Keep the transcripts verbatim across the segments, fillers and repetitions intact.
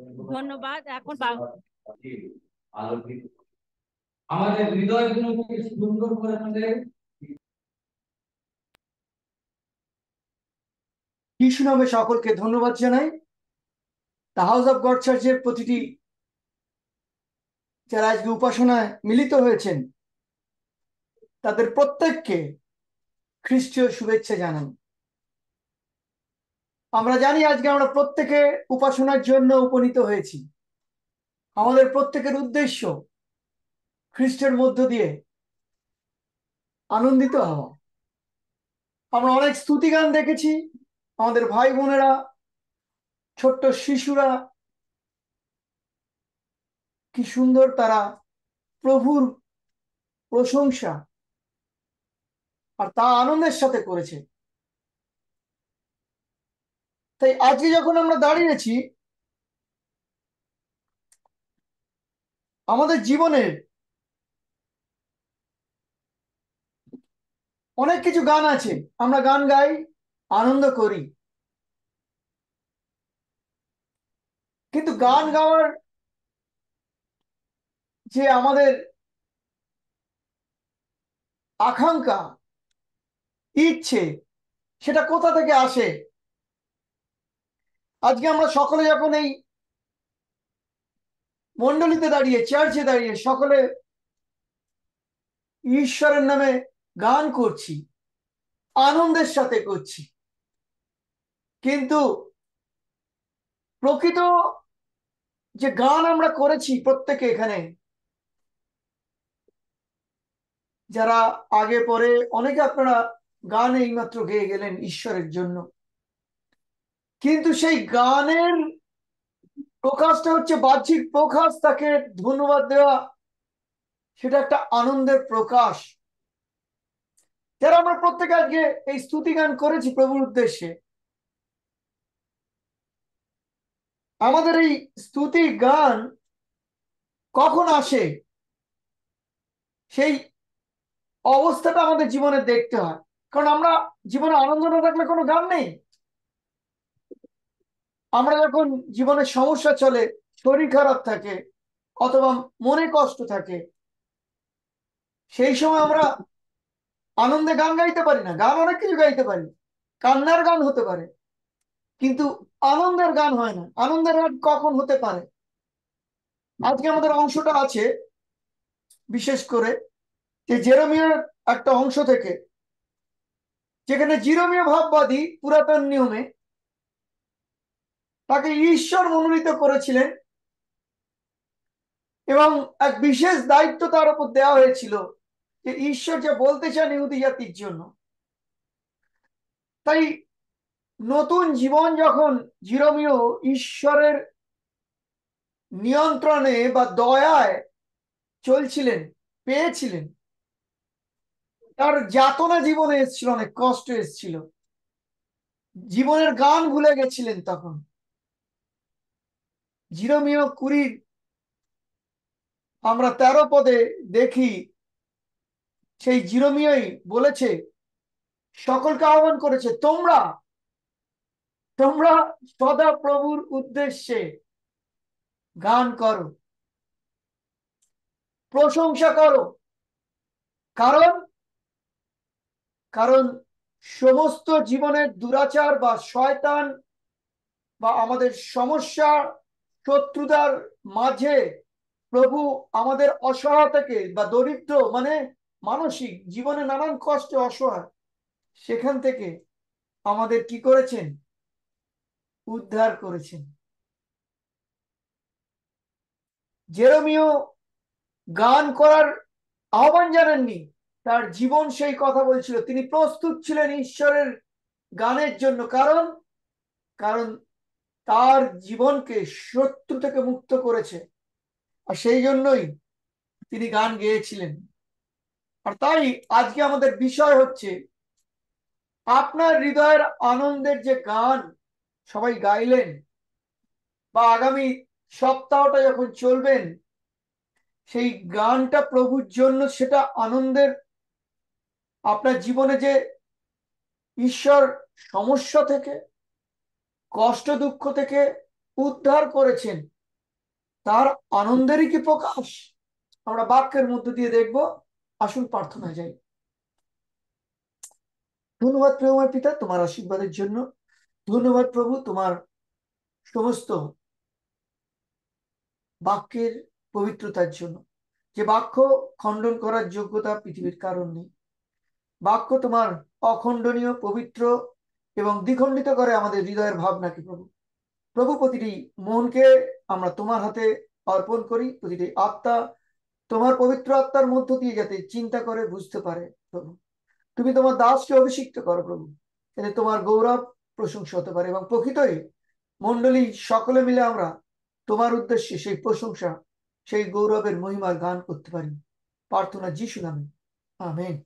ধন্যবাদ। এখন আলোকিত আমাদের হৃদয়গুলোকে সুন্দর করে তুলে কৃষ্ণ নামে সকলকে ধন্যবাদ জানাই। দ্য হাউস অফ গড চার্চের প্রতিটি যারা আজকে উপাসনায় মিলিত হয়েছেন তাদের প্রত্যেককে খ্রিস্টীয় শুভেচ্ছা জানাই। আমরা জানি আজকে আমরা প্রত্যেকে উপাসনার জন্য উপনীত হয়েছি। আমাদের প্রত্যেকের উদ্দেশ্য খ্রিস্টের মধ্য দিয়ে আনন্দিত হওয়া। আমরা অনেক স্তুতিগান দেখেছি, আমাদের ভাই বোনেরা, ছোট্ট শিশুরা কি সুন্দর তারা প্রভুর প্রশংসা আর তা আনন্দের সাথে করেছে। তাই আজকে যখন আমরা দাঁড়িয়েছি, আমাদের জীবনের অনেক কিছু গান আছে, আমরা গান গাই, আনন্দ করি, কিন্তু গান গাওয়ার যে আমাদের আকাঙ্ক্ষা, ইচ্ছে, সেটা কোথা থেকে আসে? আজকে আমরা সকলে যখন এই মণ্ডলীতে দাঁড়িয়ে, চার্চে দাঁড়িয়ে সকলে ঈশ্বরের নামে গান করছি, আনন্দের সাথে করছি, কিন্তু প্রকৃত যে গান আমরা করেছি প্রত্যেকে এখানে, যারা আগে পরে অনেকে আপনারা গান এইমাত্র গেয়ে গেলেন ঈশ্বরের জন্য, কিন্তু সেই গানের প্রকাশটা হচ্ছে বাহ্যিক প্রকাশ, তাকে ধন্যবাদ দেওয়া, সেটা একটা আনন্দের প্রকাশ। যারা আমরা প্রত্যেকে আজকে এই স্তুতি গান করেছি প্রভুর উদ্দেশ্যে, আমাদের এই স্তুতি গান কখন আসে সেই অবস্থাটা আমাদের জীবনে দেখতে হয়। কারণ আমরা জীবনে আনন্দ না থাকলে কোনো গান নেই। আমরা যখন জীবনে সমস্যা চলে, শরীর খারাপ থাকে অথবা মনে কষ্ট থাকে, সেই সময় আমরা আনন্দে গান গাইতে পারি না। গান অনেক কিছু গাইতে পারি, কান্নার গান হতে পারে, কিন্তু আনন্দের গান হয় না। আনন্দের গান কখন হতে পারে? আজকে আমাদের অংশটা আছে বিশেষ করে যে জেরেমিয়ার একটা অংশ থেকে, যেখানে জিরোমীয় ভাববাদী পুরাতন নিয়মে তাকে ঈশ্বর মনোনীত করেছিলেন এবং এক বিশেষ দায়িত্ব তার উপর দেওয়া হয়েছিল যে ঈশ্বর যা বলতে চান ইহুদি জাতির জন্য। তাই নতুন জীবন যখন জিরোমীয় ঈশ্বরের নিয়ন্ত্রণে বা দয়ায় চলছিলেন, পেয়েছিলেন, তার যাতনা জীবনে এসেছিল, অনেক কষ্ট এসেছিল, জীবনের গান ভুলে গেছিলেন। তখন জিরোমীয় কুড়ির আমরা তেরো পদে দেখি, সেই জিরোমীয়ই বলেছে, সকলকে আহ্বান করেছে, তোমরা তোমরা সদা প্রভুর উদ্দেশ্যে গান করো, প্রশংসা করো। কারণ কারণ সমস্ত জীবনের দুরাচার বা শয়তান বা আমাদের সমস্যা, শত্রুতার মাঝে প্রভু আমাদের অসহায়তাকে বা দরিদ্র মানে মানসিক জীবনে নানান কষ্টে অসহায়, সেখান থেকে আমাদের কি করেছেন? উদ্ধার করেছেন। জেরেমিয়া গান করার আহ্বান জানাননি, তার জীবন সেই কথা বলছিল। তিনি প্রস্তুত ছিলেন ঈশ্বরের গানের জন্য, কারণ কারণ তার জীবনকে শত্রু থেকে মুক্ত করেছে, আর সেই জন্যই তিনি গান গেয়েছিলেন। আর তাই আজকে আমাদের বিষয় হচ্ছে, আপনার হৃদয়ের আনন্দের যে গান সবাই গাইলেন, বা আগামী সপ্তাহটা যখন চলবেন, সেই গানটা প্রভুর জন্য, সেটা আনন্দের। আপনার জীবনে যে ঈশ্বর সমস্যা থেকে, কষ্ট দুঃখ থেকে উদ্ধার করেছেন, তার আনন্দেরই কি প্রকাশ? আমরা বাক্যের মধ্য দিয়ে দেখব। আসুন প্রার্থনায় যাই। ধন্যবাদ প্রিয়ময় পিতা তোমার আশীর্বাদের জন্য। ধন্যবাদ প্রভু তোমার সমস্ত বাক্যের পবিত্রতার জন্য, যে বাক্য খণ্ডন করার যোগ্যতা পৃথিবীর কারণ নেই। বাক্য তোমার অখণ্ডনীয়, পবিত্র এবং দ্বিখণ্ডিত করে আমাদের হৃদয়ের ভাবনাকে। প্রভু প্রভু প্রতিটি মনকে আমরা তোমার হাতে অর্পণ করি। প্রতিটি আত্মা তোমার পবিত্র আত্মার মধ্য দিয়ে যাতে চিন্তা করে, বুঝতে পারে। প্রভু তুমি তোমার দাসকে অভিষিক্ত করো প্রভু, এতে তোমার গৌরব প্রশংসা হতে পারে এবং প্রকৃতই মণ্ডলী সকলে মিলে আমরা তোমার উদ্দেশ্যে সেই প্রশংসা, সেই গৌরবের মহিমার গান করতে পারি। প্রার্থনা যিশু নামে, আমেন।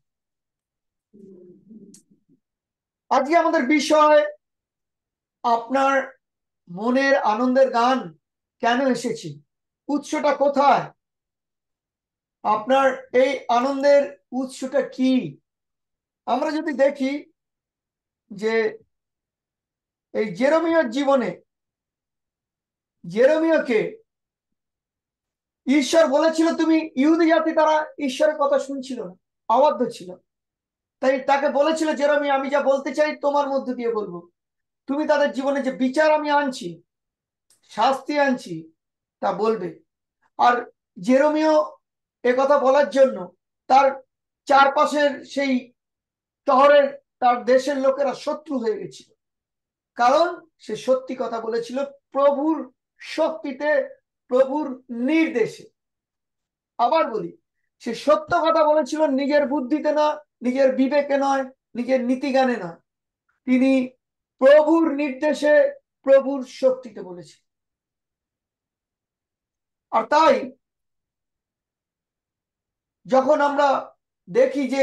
আজকে আমাদের বিষয়, আপনার মনের আনন্দের গান কেন এসেছে, উৎসটা কোথায়, আপনার এই আনন্দের উৎসটা কি? আমরা যদি দেখি যে এই জেরেমিয়ার জীবনে, জেরেমিয়াকে ঈশ্বর বলেছিল তুমি ইহুদি জাতি, তারা ঈশ্বরের কথা শুনছিল না, অবাধ্য ছিল। তাই তাকে বলেছিল জেরেমিয়া, আমি যা বলতে চাই তোমার মধ্যে দিয়ে বলবো। তুমি তাদের জীবনে যে বিচার আমি আনছি, শাস্তি আনছি, তা বলবে। আর জেরেমিয়া এ কথা বলার জন্য তার চারপাশের সেই শহরের, তার দেশের লোকেরা শত্রু হয়ে গেছিল, কারণ সে সত্যি কথা বলেছিল প্রভুর শক্তিতে, প্রভুর নির্দেশে। আবার বলি, সে সত্য কথা বলেছিল, নিজের বুদ্ধিতে নয়, নিজের বিবেকে নয়, নিজের নীতিজ্ঞানে নয়। তিনি প্রভুর নির্দেশে, প্রভুর শক্তিতে বলেছে। আর তাই যখন আমরা দেখি যে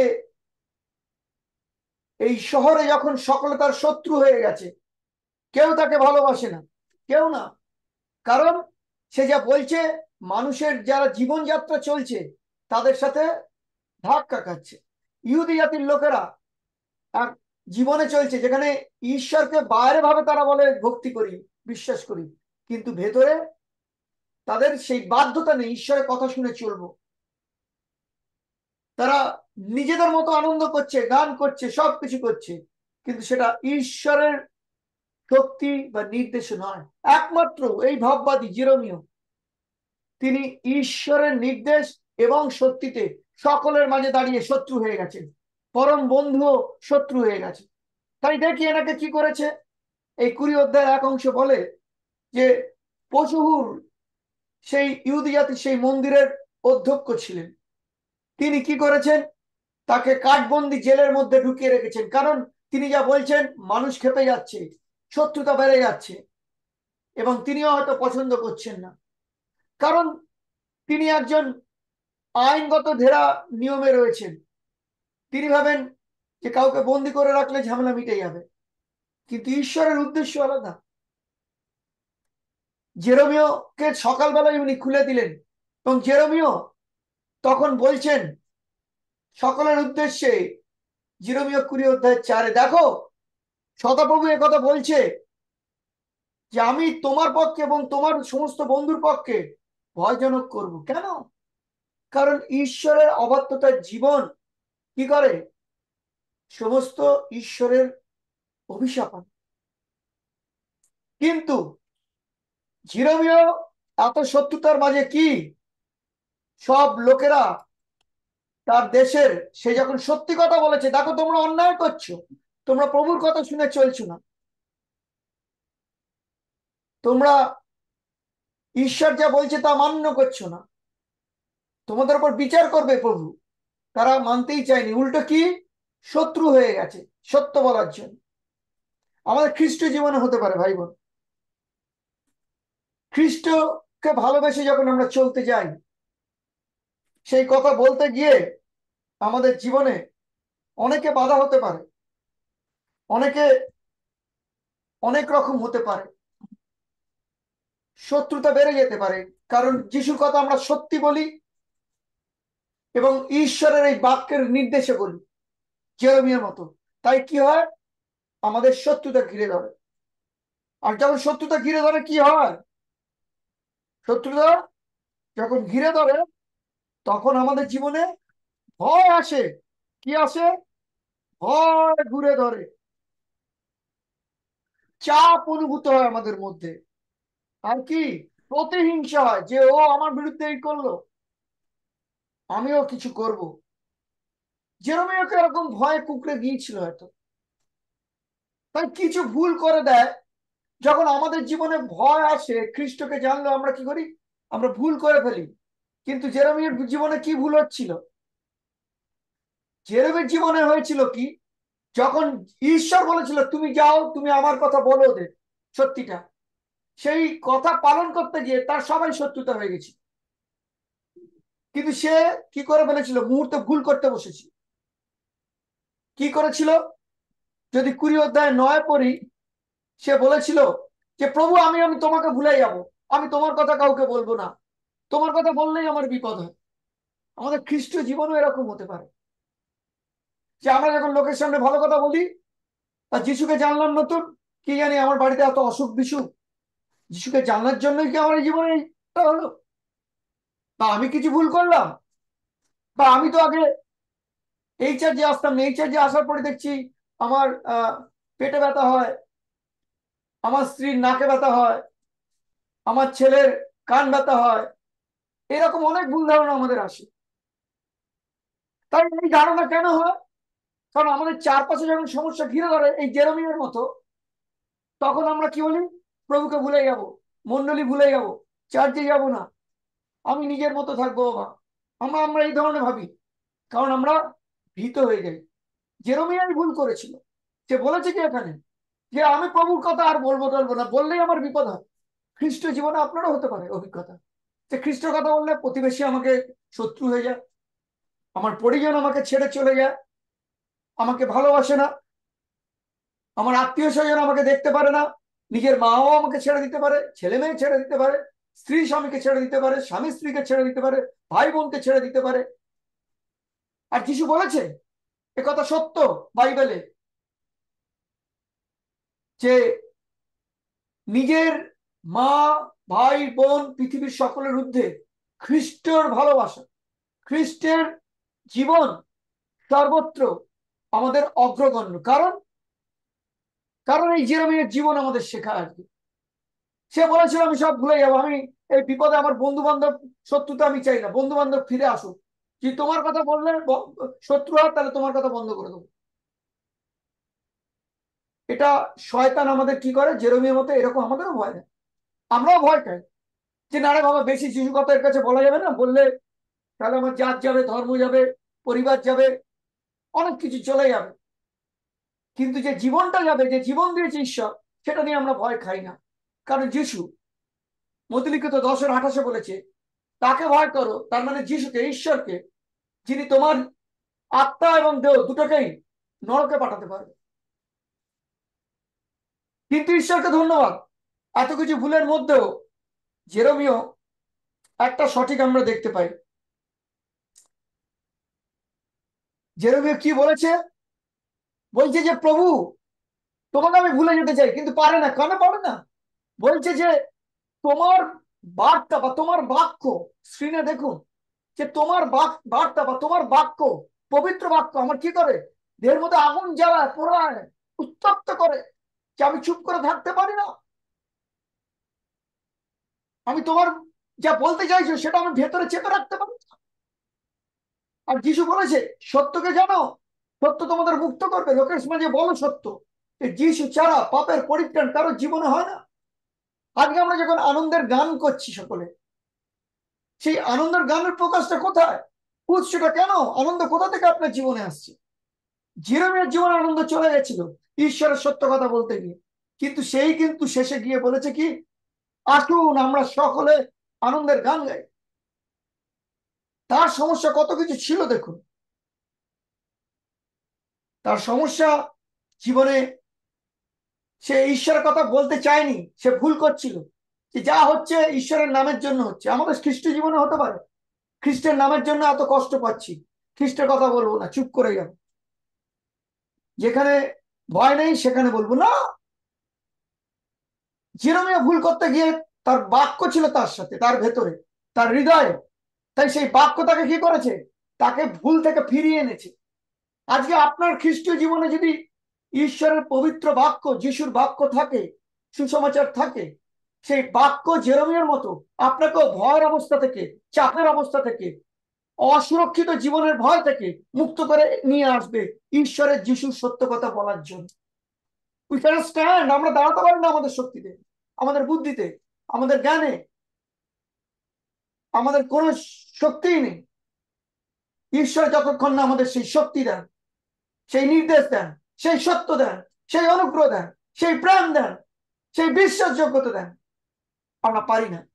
এই শহরে যখন সকলে তার শত্রু হয়ে গেছে, কেউ তাকে ভালোবাসে না, কেউ না, কারণ সে যা বলছে মানুষের যারা জীবনযাত্রা চলছে তাদের সাথে ধাক্কা খাচ্ছে। ইহুদি জাতির লোকেরা এক জীবনে চলছে যেখানে ঈশ্বরকে বাইরে ভাবে তারা বলে ভক্তি করি, বিশ্বাস করি, কিন্তু ভেতরে তাদের সেই বাধ্যতা নেই ঈশ্বরের কথা শুনে চলবো। তারা নিজেদের মতো আনন্দ করছে, গান করছে, সবকিছু করছে, কিন্তু সেটা ঈশ্বরের শক্তি বা নির্দেশ নয়। একমাত্র এই ভাববাদী জেরেমিয়া, তিনি ঈশ্বরের নির্দেশ এবং শক্তিতে সকলের মাঝে দাঁড়িয়ে শত্রু হয়ে গেছেন, পরম বন্ধুও শত্রু হয়ে গেছে। তাই দেখি এনাকে কি করেছে। এই কুড়ি অধ্যায়ের এক অংশ বলে যে পশুহুর, সেই ইহুদি জাতির সেই মন্দিরের অধ্যক্ষ ছিলেন, তিনি কি করেছেন, তাকে কাঠবন্দি জেলের মধ্যে ঢুকিয়ে রেখেছেন। কারণ তিনি যা বলছেন মানুষ খেপে যাচ্ছে, শত্রুতা বেড়ে যাচ্ছে, এবং তিনিও হয়তো পছন্দ করছেন না, কারণ তিনি একজন আইনগত ধেরা নিয়মে রয়েছেন। তিনি ভাবেন যে কাউকে বন্দি করে রাখলে ঝামেলা মিটে যাবে, কিন্তু ঈশ্বরের উদ্দেশ্য আলাদা। জেরেমিয়াকে সকালবেলায় উনি খুলে দিলেন, এবং জেরেমিয়া তখন বলছেন সকলের উদ্দেশ্যে, জেরেমিয়া কুড়ি অধ্যায় চারে, দেখো সদাপ্রভু কথা বলছে যে আমি তোমার পক্ষে এবং তোমার সমস্ত বন্ধুর পক্ষে ভয়জনক করব। কেন? কারণ ঈশ্বরের অবাধ্যতার জীবন কি করে, সমস্ত ঈশ্বরের অভিশাপ। কিন্তু জেরেমিয়া এত শত্রুতার মাঝে কি সব লোকেরা তার দেশের, সে যখন সত্যি কথা বলেছে, দেখো তোমরা অন্যায় করছো, তোমরা প্রভুর কথা শুনে চলছো না, তোমরা ঈশ্বর যা বলছে তা মান্য করছো না, তোমাদের উপর বিচার করবে প্রভু, তারা মানতেই চায়নি, উল্টো কি শত্রু হয়ে গেছে সত্য বলার জন্য। আমাদের খ্রিস্ট জীবনে হতে পারে ভাই বোন, খ্রিস্টকে ভালোবেসে যখন আমরা চলতে যাই, সেই কথা বলতে গিয়ে আমাদের জীবনে অনেকে বাধা হতে পারে, অনেকে অনেক রকম হতে পারে, শত্রুতা বেড়ে যেতে পারে, কারণ যিশুর কথা আমরা সত্যি বলি এবং ঈশ্বরের এই বাক্যের নির্দেশে বলি জেরেমিয়ার মতো। তাই কি হয়, আমাদের শত্রুতা ঘিরে ধরে। আর যখন শত্রুতা ঘিরে ধরে কি হয়, শত্রুরা যখন ঘিরে ধরে তখন আমাদের জীবনে ভয় আসে। কি আসে? ভয় ঘুরে ধরে, চাপ অনুভূত হয় আমাদের মধ্যে। আর কি? প্রতিহিংসা হয় যে ও আমার বিরুদ্ধে এই করলো, আমিও কিছু করব। জেরেমিয়াকে এরকম ভয়ে কুঁকড়ে গিয়েছিল হয়তো, তাই কিছু ভুল করে দেয়। যখন আমাদের জীবনে ভয় আসে, খ্রিস্টকে জানলেও আমরা কি করি? আমরা ভুল করে ফেলি। কিন্তু জেরেমিয়ার জীবনে কি ভুল হচ্ছিল? জেরেমিয়ার জীবনে হয়েছিল কি, যখন ঈশ্বর বলেছিল তুমি যাও, তুমি আমার কথা বলো ওদের সত্যিটা, সেই কথা পালন করতে গিয়ে তার সবাই শত্রুতা হয়ে গেছে। কিন্তু সে কি করে ফেলেছিল? মুহূর্তে ভুল করতে বসেছিল। কি করেছিল? যদি কুড়ি অধ্যায় নয় পড়ি, সে বলেছিল যে প্রভু আমি আমি তোমাকে ভুলে যাব, আমি তোমার কথা কাউকে বলবো না, তোমার কথা বললেই আমার বিপদ হয়। আমাদের খ্রিস্ট জীবনও এরকম হতে পারে যে আমরা যখন লোকের সামনে ভালো কথা বলি, আর যিশুকে জানলাম নতুন, কি জানি আমার বাড়িতে এত অসুখ বিসুখ, যিশুকে জানার জন্যই কি আমার এই জীবনে এইটা হলো? বা আমি কিছু ভুল করলাম? বা আমি তো আগে এই চার্জে আসতাম না, এই চার্জে আসার পরে দেখছি আমার আহ পেটে ব্যথা হয়, আমার স্ত্রীর নাকে ব্যথা হয়, আমার ছেলের কান ব্যথা হয়। এরকম অনেক ভুল ধারণা আমাদের আসে। তাই এই ধারণা কেন হয়? কারণ আমাদের চারপাশে যখন সমস্যা ঘিরে ধরে এই জেরোমিয়ার মতো, তখন আমরা কি বলি? প্রভুকে ভুলে যাব, মন্ডলী ভুলে যাব, চার্চে যাব না, আমি নিজের মতো থাকবো বাবা। আমরা আমরা এই ধরনের ভাবি, কারণ আমরা ভীত হয়ে যাই। জেরোমিয়াই ভুল করেছিল। সে বলেছে কি এখানে যে আমি প্রভুর কথা আর বলবো টলবো না, বললেই আমার বিপদ হয়। খ্রিস্ট জীবনে আপনারও হতে পারে অভিজ্ঞতা যে খ্রিস্টের কথা বললে প্রতিবেশী আমাকে শত্রু হয়ে যায়, আমার পরিজন আমাকে ছেড়ে চলে যায়, আমাকে ভালোবাসে না, আমার আত্মীয় স্বজন আমাকে দেখতে পারে না, নিজের মাও আমাকে ছেড়ে দিতে পারে, ছেলে মেয়ে ছেড়ে দিতে পারে, স্ত্রী স্বামীকে ছেড়ে দিতে পারে, স্বামী স্ত্রীকে ছেড়ে দিতে পারে, ভাই বোনকে ছেড়ে দিতে পারে। আর যিশু বলেছে এ কথা সত্য বাইবেলে, যে নিজের মা, ভাই বোন, পৃথিবীর সকলের ঊর্ধ্বে খ্রিস্টের ভালোবাসা, খ্রিস্টের জীবন সর্বত্র আমাদের অগ্রগণ্য। কারণ কারণ এই জেরেমিয়ার জীবন আমাদের শেখায় আর কি। সে বলেছিল আমি সব ভুলে যাবো, আমি এই বিপদে আমার বন্ধু বান্ধব শত্রুতা আমি চাই না, বন্ধু বান্ধব ফিরে আসুক, যে তোমার কথা বললে শত্রু হয় তাহলে তোমার কথা বন্ধ করে দেবো। এটা শয়তান আমাদের কি করে, জেরেমিয়ার মতো এরকম আমাদেরও ভয় দেয়। আমরাও ভয় পাই যে না রে বাবা, বেশি শিশু কথা এর কাছে বলা যাবে না, বললে তাহলে আমার জাত যাবে, ধর্ম যাবে, পরিবার যাবে, অনেক কিছু চলে যাবে। কিন্তু যে জীবনটা যাবে, যে জীবন দিয়েছে ঈশ্বর, সেটা নিয়ে আমরা ভয় খাই না। কারণ যিশু মতিলিখিত দশের আঠাশে বলেছে তাকে ভয় করো, তার মানে যিশুকে, ঈশ্বরকে, যিনি তোমার আত্মা এবং দেহ দুটোকেই নরকে পাঠাতে পারবে। কিন্তু ঈশ্বরকে ধন্যবাদ, এত কিছু ভুলের মধ্যেও জেরোমিও একটা সঠিক আমরা দেখতে পাই। জেরোমিও কি বলেছে? বলছে যে প্রভু তোমাকে আমি ভুলে যেতে চাই, কিন্তু পারে না। কেন পারে না? বলছে যে তোমার বার্তা বা তোমার বাক্য, স্ক্রিনে দেখুন, যে তোমার বার্তা বা তোমার বাক্য, পবিত্র বাক্য আমার কি করে, দেহের মধ্যে আগুন জ্বালায়, পোড়ায়, উত্তপ্ত করে, যে আমি চুপ করে থাকতে পারি না। আমি তোমার যা বলতে চাইছো সেটা আমি ভেতরে চেপে রাখতে পারি না। আর যিশু বলেছে সত্যকে জানো, সত্য তোমাদের মুক্ত করবে। লোকের সমাজে বলো সত্য, যে যিশু ছাড়া পাপের পরিত্রাণ কারো জীবনে হয় না। আজকে আমরা যখন আনন্দের গান করছি সকলে, সেই আনন্দের গানের প্রকাশটা কোথায়? উৎসটা কেন? আনন্দ কোথা থেকে আপনার জীবনে আসছে? জেরেমিয়ার জীবনে আনন্দ চলে গেছিল ঈশ্বরের সত্য কথা বলতে গিয়ে, কিন্তু সেই কিন্তু শেষে গিয়ে বলেছে কি, আসুন আমরা সকলে আনন্দের গান গাই। তার সমস্যা কত কিছু ছিল দেখুন। তার সমস্যা জীবনে, সে ঈশ্বরের কথা বলতে চায়নি, সে ভুল করছিল। যে যা হচ্ছে ঈশ্বরের নামের জন্য হচ্ছে, আমাদের খ্রিস্ট জীবনে হতে পারে খ্রিস্টের নামের জন্য এত কষ্ট পাচ্ছি, খ্রিস্টের কথা বলবো না, চুপ করে যাবো, যেখানে ভয় নেই সেখানে বলবো না। জেরেমিয়া ভুল করতে গিয়ে তার বাক্য ছিল তার সাথে, তার ভেতরে, তার হৃদয়ে। তাই সেই বাক্য তাকে কি করেছে? তাকে ভুল থেকে ফিরিয়ে এনেছে। আজকে আপনার খ্রিস্টীয় জীবনে যদি ঈশ্বরের পবিত্র বাক্য, যিশুর বাক্য থাকে, সুসমাচার থাকে, সেই বাক্য জেরেমিয়ার মতো আপনাকেও ভয়ের অবস্থা থেকে, চাপের অবস্থা থেকে, অসুরক্ষিত জীবনের ভয় থেকে মুক্ত করে নিয়ে আসবে ঈশ্বরের যিশুর সত্য কথা বলার জন্য। We can stand. আমরা দাঁড়াতে পারি না আমাদের শক্তিতে, আমাদের বুদ্ধিতে, আমাদের জ্ঞানে, আমাদের কোনো শক্তিই নেই। ঈশ্বর যতক্ষণ না আমাদের সেই শক্তি দেন, সেই নির্দেশ দেন, সেই সত্য দেন, সেই অনুগ্রহ দেন, সেই প্রেম দেন, সেই বিশ্বাসযোগ্যতা দেন, আমরা পারি না।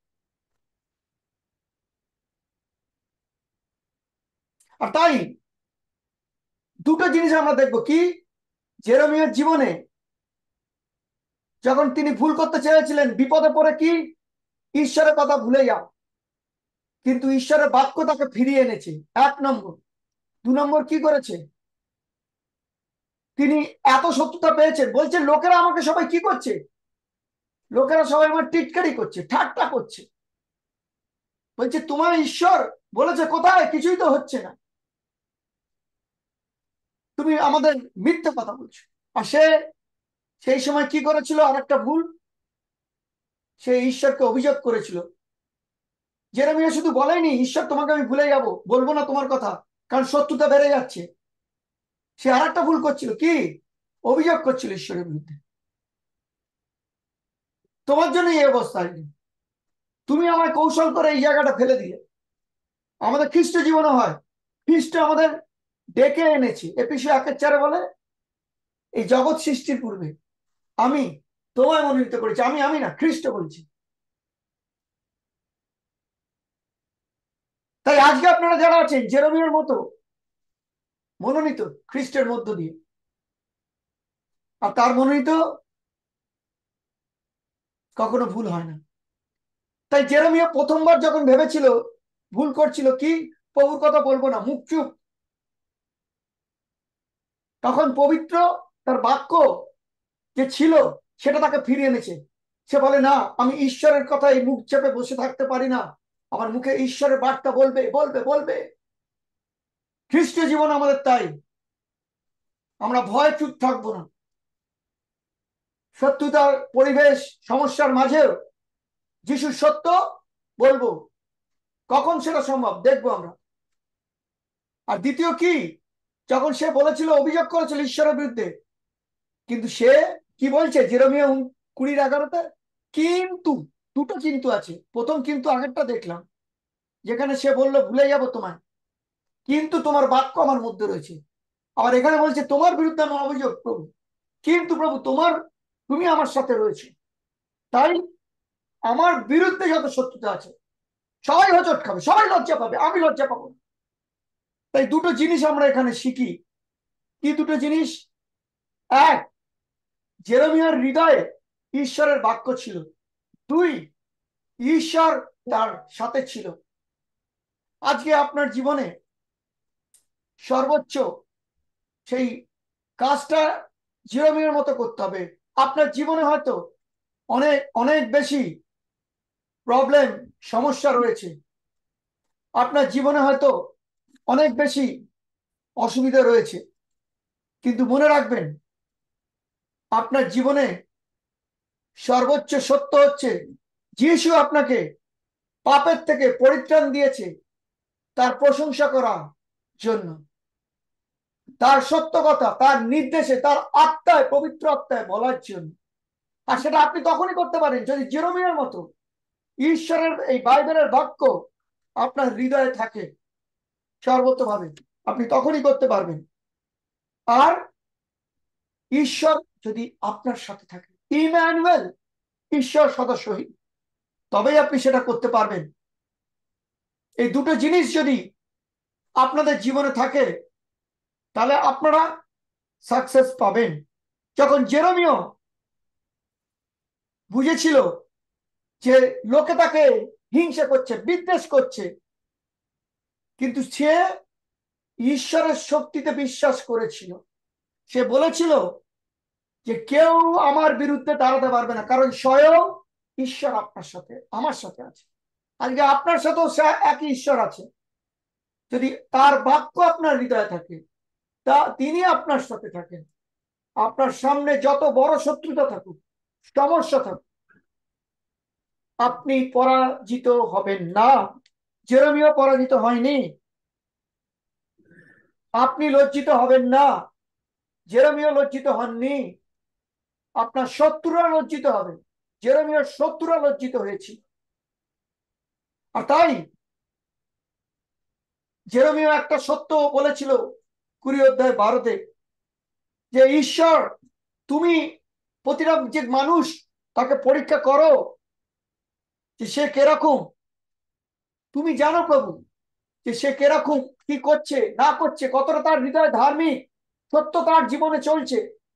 আর তাই দুটো জিনিস আমরা দেখবো কি, জেরেমিয়ার জীবনে যখন তিনি ভুল করতে চেয়েছিলেন, বিপদে পড়ে কি ঈশ্বরের কথা ভুলে যাও, কিন্তু ঈশ্বরের বাক্য তাকে ফিরিয়ে এনেছে, এক নম্বর। দু নম্বর কি করেছে, তিনি এত শত্রুতা পেয়েছেন, বলছে লোকেরা আমাকে সবাই কি করছে, লোকেরা সবাই আমার টিটকারি করছে, ঠাট্টা করছে। বলছে তোমার ঈশ্বর বলেছে কোথায়, কিছুই তো হচ্ছে না, তুমি আমাদের মিথ্যে কথা বলছো। আর সে সেই সময় কি করেছিল, আর একটা ভুল, সে ঈশ্বরকে অভিযোগ করেছিল। জেরেমিয়া শুধু বলেনি ঈশ্বর তোমাকে আমি ভুলে যাব, বলবো না তোমার কথা, কারণ শত্রুতা বেড়ে যাচ্ছে। সে আর একটা ভুল করছিল কি, অভিযোগ করছিল ঈশ্বরের বিরুদ্ধে, তোমার জন্য এই অবস্থা হয়নি, তুমি আমায় কৌশল করে এই জায়গাটা ফেলে দিয়ে। আমাদের খ্রিস্ট জীবনে হয়, খ্রিস্ট আমাদের ডেকে এনেছে। এপিসে একের চারে বলে এই জগৎ সৃষ্টির পূর্বে আমি তোমায় মনোনীত করেছি। আমি আমি না, খ্রিস্ট বলছি। তাই আজকে আপনারা যারা আছেন জেরেমিয়ার মতো মনোনীত খ্রিস্টের মধ্য দিয়ে, আর তার মনোনীত কখনো ভুল হয় না। তাই জেরেমিয়া প্রথমবার যখন ভেবেছিল, ভুল করছিল কি, প্রভুর কথা বলবো না, মুখ চুপ, তখন পবিত্র তার বাক্য যে ছিল সেটা তাকে ফিরিয়ে এনেছে। সে বলে না, আমি ঈশ্বরের কথায় মুখ চেপে বসে থাকতে পারি না, আমার মুখে ঈশ্বরের বার্তা বলবে বলবে বলবে। খ্রিস্টীয় জীবন আমাদের তাই, আমরা ভয় চুপ থাকবো না। শত্রুতার পরিবেশ, সমস্যার মাঝেও যিশুর সত্য বলবো। কখন সেটা সম্ভব দেখবো আমরা। আর দ্বিতীয় কি, যখন সে বলেছিল, অভিযোগ করেছিল ঈশ্বরের বিরুদ্ধে, কিন্তু সে কি বলছে জেরেমিয়া কুড়ির এগারোতে, কিন্তু, দুটো কিন্তু আছে। প্রথম কিন্তু আগেরটা দেখলাম, যেখানে সে বলল ভুলে যাবো তোমায়, কিন্তু তোমার বাক্য আমার মধ্যে রয়েছে। আবার এখানে বলছে তোমার বিরুদ্ধে আমার অভিযোগ প্রভু, কিন্তু প্রভু তোমার, তুমি আমার সাথে রয়েছে। তাই আমার বিরুদ্ধে যত শত্রুতা আছে সবাই হোঁচট খাবে, সবাই লজ্জা পাবে, আমি লজ্জা পাবো না। তাই দুটো জিনিস আমরা এখানে শিখি। কি দুটো জিনিস? এক, জেরেমিয়ার হৃদয়ে ঈশ্বরের বাক্য ছিল। দুই, ঈশ্বর তার সাথে ছিল। আজকে আপনার জীবনে সর্বোচ্চ সেই কাজটা জেরেমিয়ার মতো করতে হবে। আপনার জীবনে হয়তো অনেক অনেক বেশি প্রবলেম, সমস্যা রয়েছে, আপনার জীবনে হয়তো অনেক বেশি অসুবিধা রয়েছে, কিন্তু মনে রাখবেন আপনার জীবনে সর্বোচ্চ সত্য হচ্ছে যিশু আপনাকে পাপের থেকে পরিত্রাণ দিয়েছে তার প্রশংসা করার জন্য, তার সত্য কথা, তার নির্দেশে, তার আত্মায়, পবিত্র আত্মায় বলার জন্য। আর সেটা আপনি তখনই করতে পারেন যদি জেরেমিয়ার মতো ঈশ্বরের এই বাইবেলের বাক্য আপনার হৃদয়ে থাকে সর্বতভাবে, আপনি তখনই করতে পারবেন। আর ঈশ্বর যদি আপনার সাথে থাকে, ইম্যানুয়েল, ঈশ্বর সদা সহিত, তবেই আপনি সেটা করতে পারবেন। এই দুটো জিনিস যদি আপনাদের জীবনে থাকে তাহলে আপনারা সাকসেস পাবেন। যখন জেরেমিয়া বুঝেছিল যে লোকে তাকে হিংসা করছে, বিদ্বেষ করছে, কিন্তু সে ঈশ্বরের শক্তিতে বিশ্বাস করেছিল। সে বলেছিল যে কেউ আমার বিরুদ্ধে দাঁড়াতে পারবে না, কারণ স্বয়ং ঈশ্বর আপনার সাথে, আমার সাথে আছে। আজকে আপনার সাথেও সে একই ঈশ্বর আছে। যদি তার বাক্য আপনার হৃদয়ে থাকে, তা তিনি আপনার সাথে থাকেন। আপনার সামনে যত বড় শত্রুতা থাকুক, সমস্যা থাকুক, আপনি পরাজিত হবেন না। জেরেমিয়া পরাজিত হয়নি। আপনি লজ্জিত হবেন না। জেরেমিয়া লজ্জিত হননি। আপনার শত্রুরা লজ্জিত হবে। জেরেমিয়ার শত্রুরা লজ্জিত হয়েছে। আর তাই জেরেমিয়া একটা সত্য বলেছিল কুড়ি অধ্যায় বারোতে, যে ঈশ্বর, তুমি প্রতিটা যে মানুষ তাকে পরীক্ষা করো যে সে কেরকম। তুমি জানো প্রভু যে সে কেরকম, কি করছে না করছে, কতটা তার হৃদয় ধার্মিক, সত্য তার জীবনে চলছে।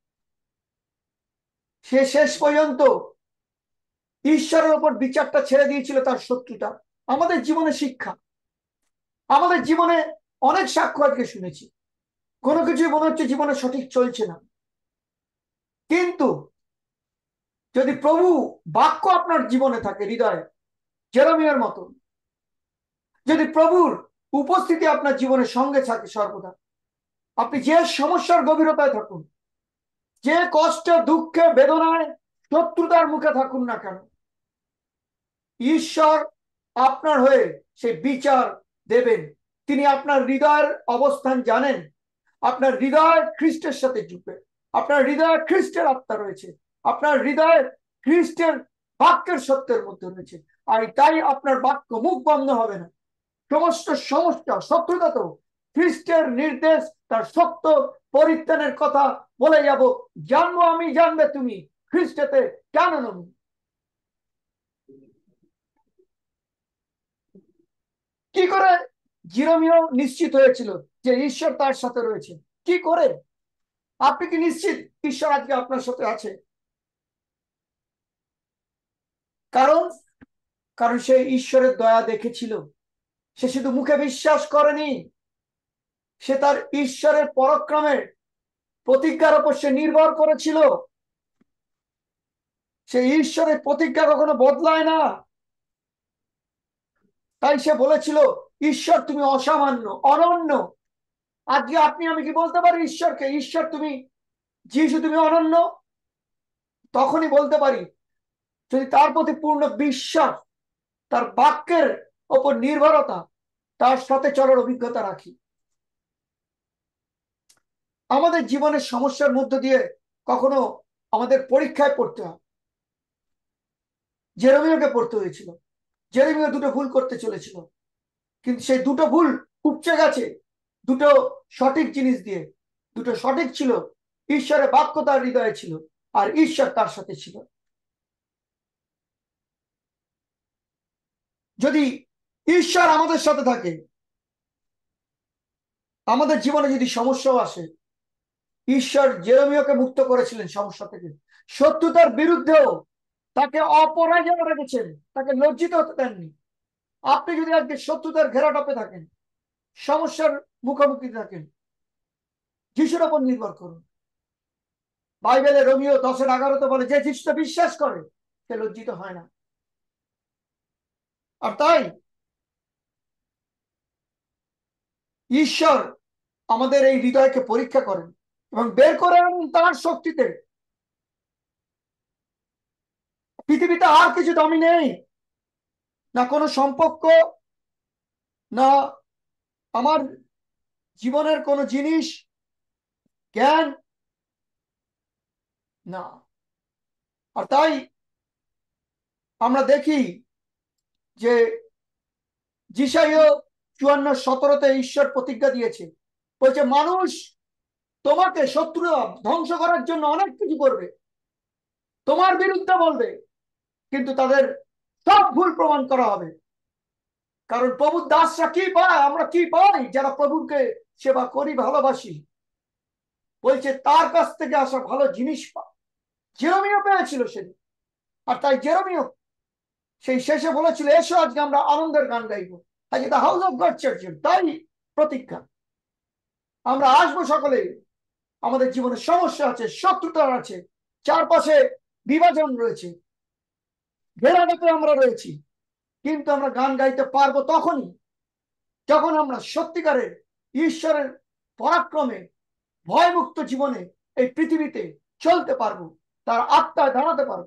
সে শেষ পর্যন্ত ঈশ্বরের উপর বিচারটা ছেড়ে দিয়েছিল তার শত্রুটা। আমাদের জীবনে শিক্ষা, আমাদের জীবনে অনেক সাক্ষ্য আজকে শুনেছি, কোনো কিছু মনে হচ্ছে জীবনে সঠিক চলছে না। কিন্তু যদি প্রভু বাক্য আপনার জীবনে থাকে হৃদয়ে, জেরেমিয়ার মতো, যদি প্রভুর উপস্থিতি আপনার জীবনের সঙ্গে থাকে সর্বদা, আপনি যে সমস্যার গভীরতায় থাকুন, যে কষ্টে দুঃখে বেদনায় শত্রুতার মুখে থাকুন না কেন, ঈশ্বর আপনার হয়ে সেই বিচার দেবেন। তিনি আপনার হৃদয়ের অবস্থান জানেন। আপনার হৃদয় খ্রিস্টের সাথে যুক্ত, আপনার হৃদয়ে খ্রিস্টের আত্মা রয়েছে, আপনার হৃদয়ে খ্রিস্টের বাক্যের সত্যের মধ্যে রয়েছে। আর তাই আপনার বাক্য মুখ বন্ধ হবে না। সমস্ত সমস্যা শত্রুতা তো খ্রিস্টের নির্দেশ, তার সত্য পরিত্রাণের কথা বলে যাব, জানবো আমি, জানবে তুমি খ্রিস্টেতে কেন নমি। কি করে জিরোমিও নিশ্চিত হয়েছিল যে ঈশ্বর তার সাথে রয়েছে? কি করে? আপনি কি নিশ্চিত ঈশ্বর আজকে আপনার সাথে আছে? কারণ কারণ সে ঈশ্বরের দয়া দেখেছিল। সে শুধু মুখে বিশ্বাস করেনি, সে তার ঈশ্বরের পরাক্রমের প্রতিজ্ঞার উপর সে নির্ভর করেছিল। সে ঈশ্বরের প্রতিজ্ঞা কখনো বদলায় না। তাই সে বলেছিল, ঈশ্বর তুমি অসামান্য, অনন্য। আজকে আপনি আমি কি বলতে পারি ঈশ্বরকে, ঈশ্বর তুমি, যিশু তুমি অনন্য? তখনই বলতে পারি যদি তার প্রতি পূর্ণ বিশ্বাস, তার বাক্যের ওপর নির্ভরতা, তার সাথে চলার অভিজ্ঞতা রাখি। আমাদের জীবনের সমস্যার মধ্য দিয়ে কখনো আমাদের পরীক্ষায় পড়তে হয়। জেরেমিয়াকে পড়তে হয়েছিল। জেরেমিয়া দুটো ভুল করতে চলেছিল, কিন্তু সেই দুটো ভুল উপচে গেছে দুটো সঠিক জিনিস দিয়ে। দুটো সঠিক ছিল, ঈশ্বরের বাক্য তার হৃদয়ে ছিল, আর ঈশ্বর তার সাথে ছিল। যদি ঈশ্বর আমাদের সাথে থাকে, আমাদের জীবনে যদি সমস্যাও আসে, ঈশ্বর জেরেমিয়াকে মুক্ত করেছিলেন সমস্যা থেকে। শত্রুতার বিরুদ্ধেও তাকে অপরাজয় রেখেছেন, তাকে লজ্জিত হতে দেননি। আপনি যদি আজকে শত্রুতার ঘেরাটপে থাকেন, সমস্যার মুখোমুখি থাকেন, যিশুর ওপর নির্ভর করুন। বাইবেলে রোমিও দশের এগারোতে বলে, যে যিশুতে বিশ্বাস করে সে লজ্জিত হয় না। আর তাই ঈশ্বর আমাদের এই হৃদয়কে পরীক্ষা করেন এবং বের করে আনেন তার শক্তিতে। পৃথিবীতে আর কিছু দামি নেই, না কোনো সম্পর্ক, না আমার জীবনের কোনো জিনিস, জ্ঞান, না। আর তাই আমরা দেখি যে যিশাইয় চুয়ান্ন সতেরোতে ঈশ্বর প্রতিজ্ঞা দিয়েছে, বলছে মানুষ তোমাকে শত্রুরা ধ্বংস করার জন্য অনেক কিছু করবে, তোমার বিরুদ্ধে বলবে, কিন্তু তাদের সব ভুল প্রমাণ করা হবে। কারণ প্রভুর দাসরা কি পায়, আমরা কি পাই যারা প্রভুকে সেবা করি, ভালোবাসি? বলছে তার কাছ থেকে আসা ভালো জিনিস পা। জেরেমিয়া পেয়েছিল সেদিন। আর তাই জেরেমিয়া সেই শেষে বলেছিল, এসো আজকে আমরা আনন্দের গান গাইবো। আজকে the house of God church, তাই প্রতিজ্ঞা আমরা আসবো সকলে। আমাদের জীবনে সমস্যা আছে, শত্রুতা আছে, চারপাশে বিভাজন রয়েছে, ঘেরাটাতে আমরা রয়েছি, কিন্তু আমরা গান গাইতে পারবো তখনই যখন আমরা সত্যিকারের ঈশ্বরের পরাক্রমে ভয়মুক্ত জীবনে এই পৃথিবীতে চলতে পারবো, তার আত্মায় দাঁড়াতে পারবো।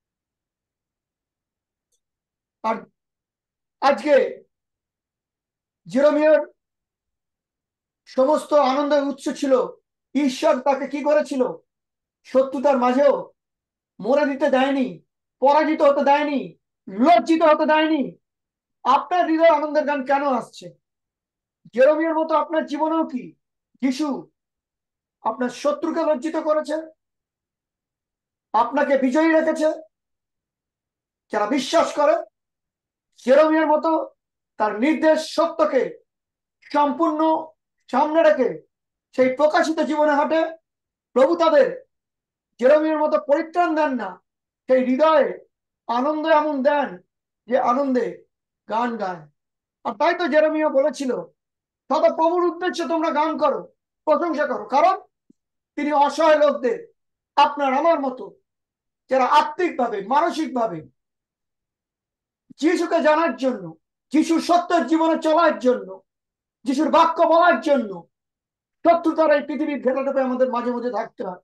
আর আজকে জেরেমিয়ার সমস্ত আনন্দের উৎস ছিল ঈশ্বর তাকে কি করেছিল, শত্রুতার মাঝেও মরে দিতে দেয়নি, পরাজিত হতে দেয়নি, লজ্জিত হতে দেয়নি। আপনার হৃদয় আনন্দের গান কেন আসছে? জেরেমিয়ার মতো আপনার জীবনেও কি যিশু আপনার শত্রুকে লজ্জিত করেছে, আপনাকে বিজয়ী রেখেছে? যারা বিশ্বাস করে জেরেমিয়ার মতো তার নির্দেশ সত্যকে সম্পূর্ণ সামনে রেখে সেই প্রকাশিত জীবনে হাঁটে, প্রভু তাদের জেরেমিয়ার মতো পরিত্রাণ দেন না, সেই হৃদয়ে আনন্দ এমন দেন যে আনন্দে গান গায়। আর তাই তো জেরেমিয়া বলেছিল, সদা প্রভুর উদ্দেশ্যে তোমরা গান করো, প্রশংসা করো, কারণ তিনি অসহায় লোকদের, আপনার আমার মতো যারা আত্মিকভাবে মানসিকভাবে যিশুকে জানার জন্য, যিশুর সত্যের জীবনে চলার জন্য, যিশুর বাক্য বলার জন্য শত্রুতার এই পৃথিবীর ঘেরাটোপে আমাদের মাঝে মাঝে থাকতে হয়।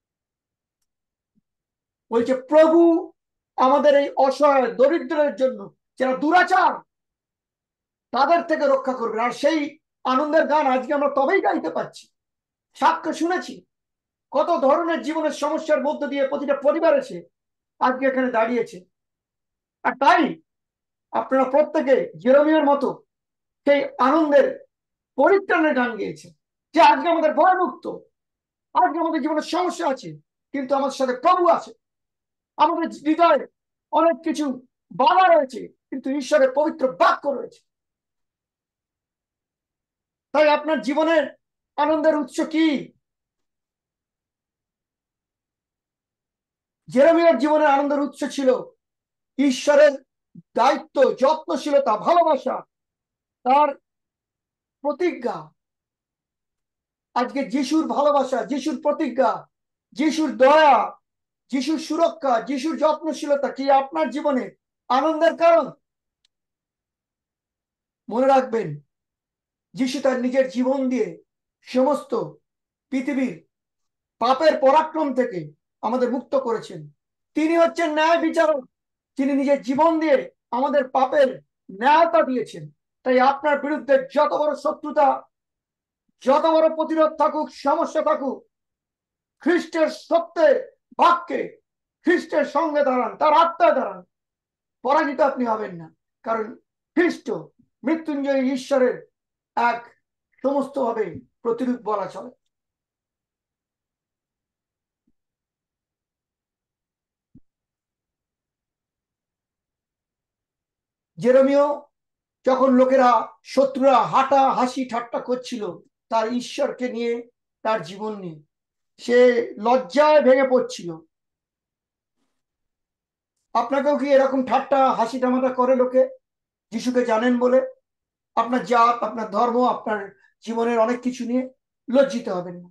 বলছে প্রভু আমাদের এই অসহায় দরিদ্রের জন্য, যারা দুরাচার, তাদের থেকে রক্ষা করবে। আর সেই আনন্দের গান আজকে আমরা তবেই গাইতে পারছি। সাক্ষ্য শুনেছি কত ধরনের জীবনের সমস্যার মধ্য দিয়ে প্রতিটা পরিবার এসে আজকে এখানে দাঁড়িয়েছে। আর তাই আপনারা প্রত্যেকে জেরেমিয়ার মতো সেই আনন্দের পরিত্রাণের গান গেয়েছে, যে আজকে আমাদের ভয়মুক্ত, আজকে আমাদের জীবনের সমস্যা আছে কিন্তু আমাদের সাথে প্রভু আছে, আমাদের হৃদয়ে অনেক কিছু বাধা রয়েছে কিন্তু ঈশ্বরের পবিত্র বাক্য রয়েছে। তাই আপনার জীবনের আনন্দের উৎস কি? জেরেমিয়ার জীবনের আনন্দের উৎস ছিল ঈশ্বরের দায়িত্ব, যত্নশীলতা, ভালোবাসা, তার প্রতিজ্ঞা। আজকে যিশুর ভালোবাসা, যিশুর প্রতিজ্ঞা, যিশুর দয়া, যিশুর সুরক্ষা, যিশুর যত্নশীলতা কি আপনার জীবনে আনন্দের কারণ? মনে রাখবেন, যিশু তার নিজের জীবন দিয়ে সমস্ত পৃথিবীর পাপের পরাক্রম থেকে আমাদের মুক্ত করেছেন। তিনি হচ্ছেন ন্যায় বিচারক, তিনি নিজের জীবন দিয়ে আমাদের পাপের ন্যায়তা দিয়েছেন। তাই আপনার বিরুদ্ধে যত বড় শত্রুতা, যত বড় প্রতিরোধ থাকুক, সমস্যা থাকুক, খ্রিস্টের সত্যে বাক্যে খ্রিস্টের সঙ্গে দাঁড়ান, তার আত্মায় দাঁড়ান, পরাজিত আপনি হবেন না। কারণ খ্রিস্ট মৃত্যুঞ্জয়ী ঈশ্বরের এক সমস্ত ভাবে প্রতিরূপ বলা চলে। জেরেমিয়া যখন লোকেরা, শত্রুরা হাঁটা হাসি ঠাট্টা করছিল তার ঈশ্বরকে নিয়ে, তার জীবন নিয়ে, সে লজ্জায় ভেঙে পড়ছিল। আপনাকেও কি এরকম ঠাট্টা হাসি টামাটা করে লোকে, যিশুকে জানেন বলে? আপনার জাত, আপনার ধর্ম, আপনার জীবনের অনেক কিছু নিয়ে লজ্জিত হবেন না,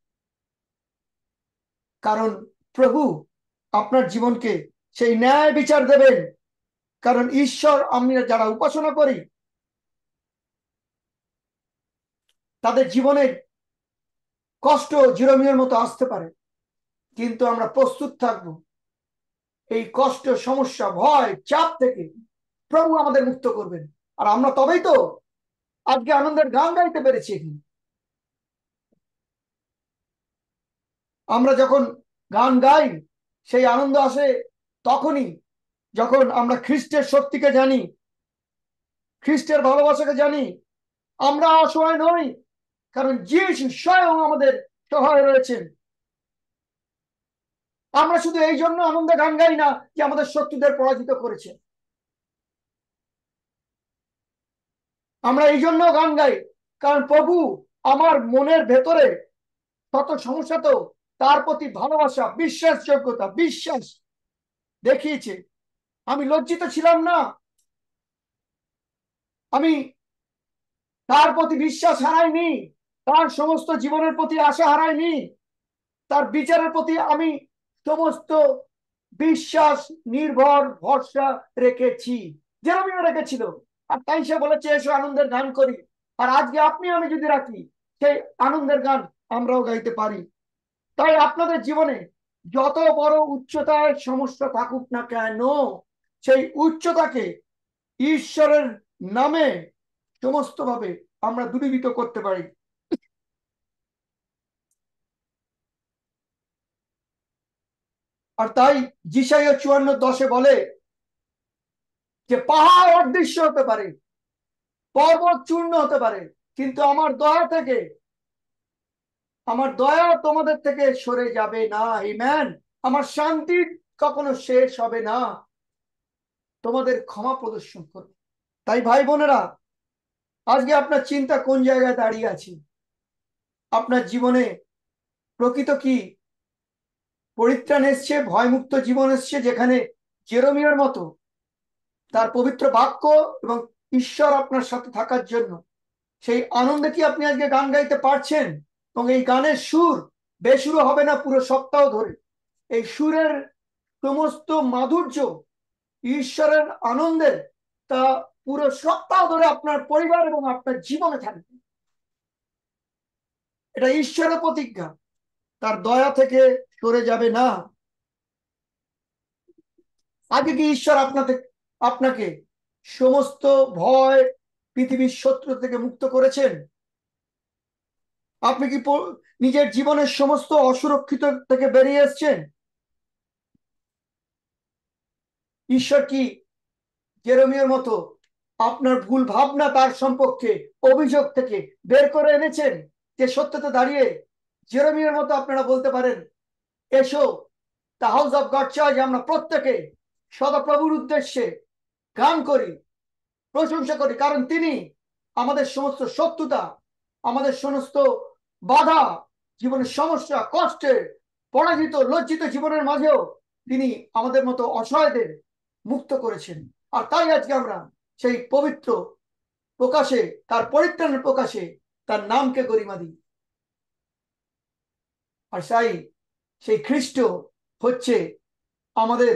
কারণ প্রভু আপনার জীবনকে সেই ন্যায় বিচার দেবেন। কারণ ঈশ্বর, আমরা যারা উপাসনা করি, তাদের জীবনের কষ্ট জেরেমিয়ার মতো আসতে পারে, কিন্তু আমরা প্রস্তুত থাকবো এই কষ্ট, সমস্যা, ভয়, চাপ থেকে প্রভু আমাদের মুক্ত করবেন। আর আমরা তবেই তো আজকে আনন্দের গান গাইতে পেরেছি এখানে। আমরা যখন গান গাই, সেই আনন্দ আসে তখনই যখন আমরা খ্রিস্টের শক্তিকে জানি, খ্রিস্টের ভালোবাসাকে জানি। আমরা অসহায় নই, কারণ যিশু স্বয়ং আমাদের সহায় রয়েছেন। আমরা শুধু এই জন্য আনন্দে গান গাই না যে আমাদের শত্রুদের পরাজিত করেছে, আমরা এই জন্য গান গাই কারণ প্রভু আমার মনের ভেতরে কত সমস্যা তো তার প্রতি ভালোবাসা, বিশ্বাসযোগ্যতা, বিশ্বাস দেখিয়েছে। আমি লজ্জিত ছিলাম না, আমি তার প্রতি বিশ্বাস হারাইনি, তার সমস্ত জীবনের প্রতি আশা হারাইনি, তার বিচারের প্রতি আমি সমস্ত বিশ্বাস নির্ভর ভরসা রেখেছি। যেরমিয়া রেখেছিল, আর তাই সে বলেছে এসো আনন্দের গান করি। আর আজকে আপনি আমি যদি রাখি, সেই আনন্দের গান আমরাও গাইতে পারি। তাই আপনাদের জীবনে যত বড় উচ্চতায় সমস্যা থাকুক না কেন, সেই উচ্চতাকে ঈশ্বরের নামে সমস্ত ভাবে আমরা দূরীভূত করতে পারি। আর তাই যিশাইয়া চুয়ান্ন দশে বলে যে পাহাড় অদৃশ্য হতে পারে, পর্বত চূর্ণ হতে পারে, কিন্তু আমার দয়া থেকে, আমার দয়া তোমাদের থেকে সরে যাবে না। আমেন। আমার শান্তি কখনো শেষ হবে না, তোমাদের ক্ষমা প্রদর্শন করবে। তাই ভাই বোনেরা, আজকে আপনার চিন্তা কোন জায়গায় দাঁড়িয়ে আছে? আপনার জীবনে প্রকৃত কি পরিত্রাণ এসছে, ভয়মুক্ত জীবন এসছে, যেখানে জেরোমিয়ার মতো তার পবিত্র বাক্য এবং ঈশ্বর আপনার সাথে থাকার জন্য সেই আনন্দে কি আপনি আজকে গান গাইতে পারছেন? এবং এই গানের সুর বেসুরো হবে না পুরো সপ্তাহ ধরে। এই সুরের সমস্ত মাধুর্য ঈশ্বরের আনন্দের, তা পুরো সপ্তাহ ধরে আপনার পরিবার এবং আপনার জীবনে থাকবে। এটা ঈশ্বরের প্রতিজ্ঞা, তার দয়া থেকে সরে যাবে না। আগে কি ঈশ্বর আপনাকে আপনাকে সমস্ত ভয়, পৃথিবীর শত্রু থেকে মুক্ত করেছেন? আপনি কি নিজের জীবনের সমস্ত অসুরক্ষিত থেকে বেরিয়ে এসছেন? ঈশ্বর কি জেরমিয়ার মতো আপনার ভুল ভাবনা তার সম্পর্কে অভিযোগ থেকে বের করে এনেছেন, যে সত্যতে দাঁড়িয়ে জেরমিয়ার মতো আপনারা বলতে পারেন এসো the house of God church, আমরা প্রত্যেকে সদাপ্রভুর উদ্দেশ্যে গান করি, প্রশংসা করি, কারণ তিনি আমাদের সমস্ত শত্রুতা, আমাদের সমস্ত বাধা, জীবনের সমস্যা, কষ্টে পরাজিত লজ্জিত জীবনের মাঝেও তিনি আমাদের মতো অসহায়দের মুক্ত করেছেন। আর তাই আজকে আমরা সেই পবিত্র প্রকাশে, তার পরিত্রাণের প্রকাশে তার নামকে গরিমা দিই। আর তাই সেই খ্রিস্ট হচ্ছে আমাদের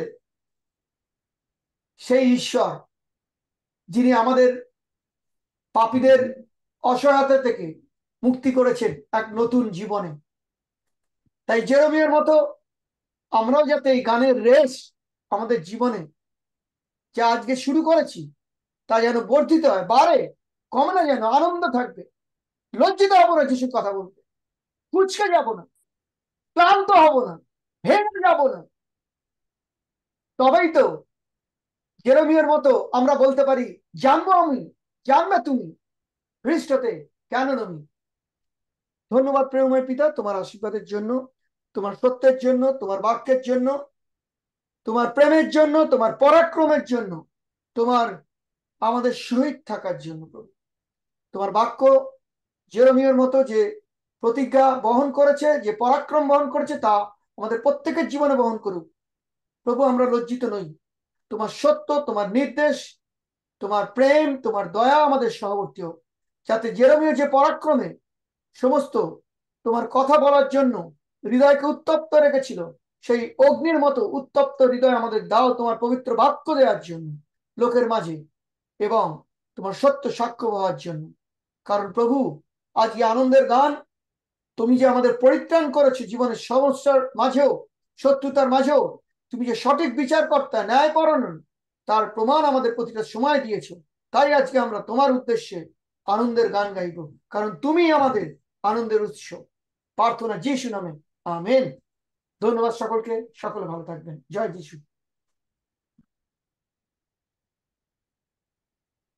সেই ঈশ্বর যিনি আমাদের পাপীদের অসহায়তা থেকে মুক্তি করেছেন এক নতুন জীবনে। তাই জেরমিয়ার মতো আমরাও যাতে এই গানের রেস আমাদের জীবনে যা আজকে শুরু করেছি তা যেন বর্ধিত হয়, বাড়ে, কমে না, যেন আনন্দ থাকবে, লজ্জিত হবো না যিশুর কথা বলতে, কুচকে যাব না, ক্লান্ত হব না, ভেঙে যাব না। তবেই তো জেরমিয়ার মতো আমরা বলতে পারি জানবো আমি, জানবে তুমি খ্রিস্টতে কেন নমি। ধন্যবাদ প্রেমময় পিতা তোমার আশীর্বাদের জন্য, তোমার সত্যের জন্য, তোমার বাক্যের জন্য, তোমার প্রেমের জন্য, তোমার পরাক্রমের জন্য, তোমার আমাদের সহিত থাকার জন্য। প্রভু, তোমার বাক্য জেরমিয়ার মতো যে প্রতিজ্ঞা বহন করেছে, যে পরাক্রম বহন করেছে, তা আমাদের প্রত্যেকের জীবনে বহন করুক। প্রভু, আমরা লজ্জিত নই। তোমার সত্য, তোমার নির্দেশ, তোমার প্রেম, তোমার দয়া আমাদের সহবর্তী হোক, যাতে জেরমিয়া যে পরাক্রমে সমস্ত তোমার কথা বলার জন্য হৃদয়কে উত্তপ্ত রেখেছিল, সেই অগ্নির মতো উত্তপ্ত হৃদয় আমাদের দাও তোমার পবিত্র বাক্য দেওয়ার জন্য লোকের মাঝে, এবং তোমার সত্য সাক্ষ্য হওয়ার জন্য। কারণ প্রভু, আজকে আনন্দের গান, তুমি যে আমাদের পরিত্রাণ করেছো জীবনের সমস্যার মাঝেও, শত্রুতার মাঝেও, তুমি যে সঠিক বিচারকর্তা, ন্যায়পরায়ণ, তার প্রমাণ আমাদের প্রতিটা সময় দিয়েছো। তাই আজকে আমরা তোমার উদ্দেশ্যে আনন্দের গান গাইব, কারণ তুমি আমাদের আনন্দের উৎস। প্রার্থনা যিশু নামে, আমেন। ধন্যবাদ সকলকে, সকলে ভালো থাকবেন। জয় যিশু।